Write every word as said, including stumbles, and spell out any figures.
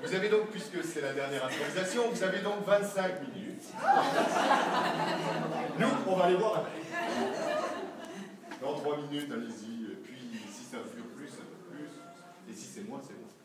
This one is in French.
Vous avez donc, puisque c'est la dernière improvisation, vous avez donc vingt-cinq minutes. Nous, on va aller voir après. Dans trois minutes, allez-y. Puis, si ça dure plus, ça dure plus. Et si c'est moins, c'est moins.